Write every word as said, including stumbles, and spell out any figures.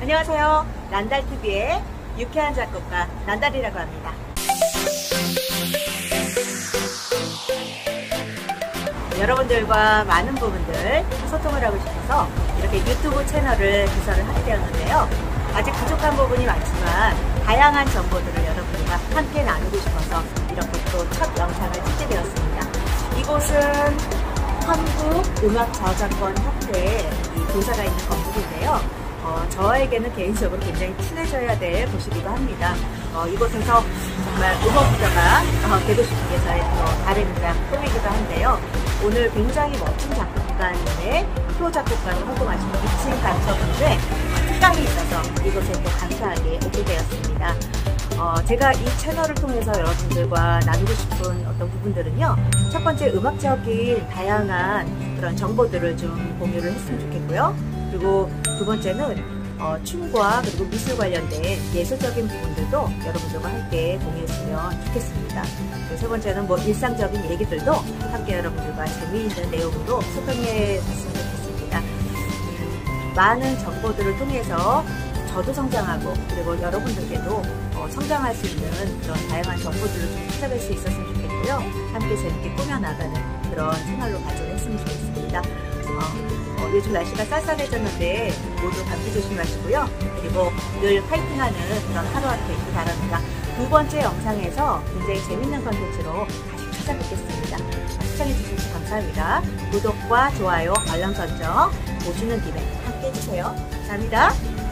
안녕하세요. 난달티비의 유쾌한 작곡가 난달이라고 합니다. 여러분들과 많은 부분들 소통을 하고 싶어서 이렇게 유튜브 채널을 개설을 하게 되었는데요. 아직 부족한 부분이 많지만 다양한 정보들을 여러분과 함께 나누고 싶어서 이렇게 또 첫 영상을 찍게 되었습니다. 이곳은 한국음악저작권협회 이 교사가 있는 건물인데요. 어, 저에게는 개인적으로 굉장히 친해져야 될 곳이기도 합니다. 어, 이곳에서 정말 음악부자가 어, 되고 싶은 게 저의 또 바람이자 꿈이기도 한데요. 오늘 굉장히 멋진 작곡가님의 표 작곡가로 활동하시는 미친 감성인데 특강이 있어서 이곳에 또 감사하게 오게 되었습니다. 어, 제가 이 채널을 통해서 여러분들과 나누고 싶은 어떤 부분들은요. 첫 번째, 음악적인 다양한 그런 정보들을 좀 공유를 했으면 좋겠고요. 그리고 두 번째는 어, 춤과 그리고 미술 관련된 예술적인 부분들도 여러분들과 함께 공유했으면 좋겠습니다. 그리고 세 번째는 뭐 일상적인 얘기들도 함께 여러분들과 재미있는 내용으로 소통해 봤으면 좋겠습니다. 음, 많은 정보들을 통해서 저도 성장하고 그리고 여러분들께도 어, 성장할 수 있는 그런 다양한 정보들을 좀 찾아뵐 수 있었으면 좋겠고요. 함께 재밌게 꾸며나가는 그런 채널로 발전했으면 좋겠습니다. 어, 어, 요즘 날씨가 쌀쌀해졌는데 모두 감기 조심하시고요. 그리고 늘 파이팅하는 그런 하루하루 되길 바랍니다. 두 번째 영상에서 굉장히 재밌는 컨텐츠로 다시 찾아뵙겠습니다. 시청해주셔서 감사합니다. 구독과 좋아요, 알람 설정 보시는 김에 함께 해주세요. 감사합니다.